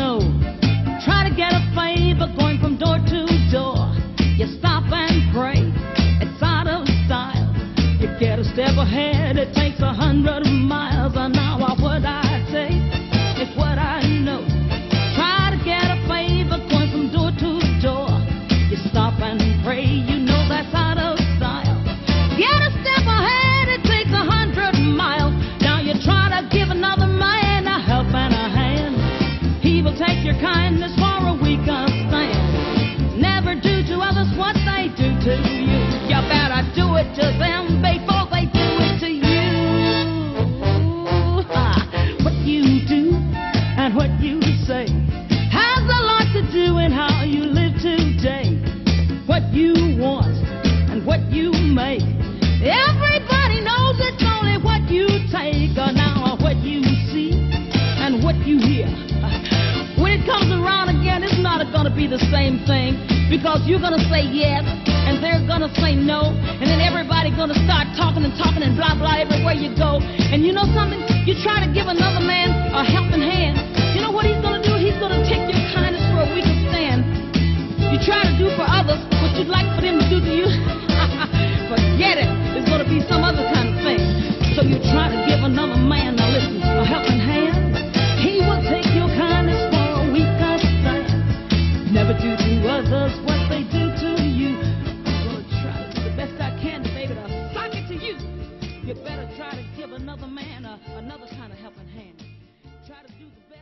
know. Try to get a favor going from door to door. You stop and pray, it's out of style. You get a step ahead, it takes 100 miles. And now what I say is what I know. Try to get a favor going from door to door. You stop and pray, you know that's out of style. Get a step ahead, it takes 100 miles. Now you try to give another man a help and a hand. He will take your kindness for a weaker stand. Never do to others what they do to you. You better do it to them before they do it to you. What you do and what you say has a lot to do in how you live today. What you want and what you make, everybody knows it's only what you take. Or now what you see and what you hear, when it comes around again, it's not going to be the same thing. Because you're going to say yes, and they're going to say no, and then everybody's going to start talking and blah, blah, everywhere you go. And you know something? You try to give another man a helping hand. You know what he's going to do? He's going to take your kindness for a weaker stand. You try to do for others what you'd like for them to do to you. Forget it. It's going to be some other kind of thing. So you try to give another man, now listen, a helping hand. He will take your kindness for a weaker stand. Never do to others what they do to you. I'm going to try to do the best I can, baby, to sock it to you. You better try to give another man another kind of helping hand. Try to do the best.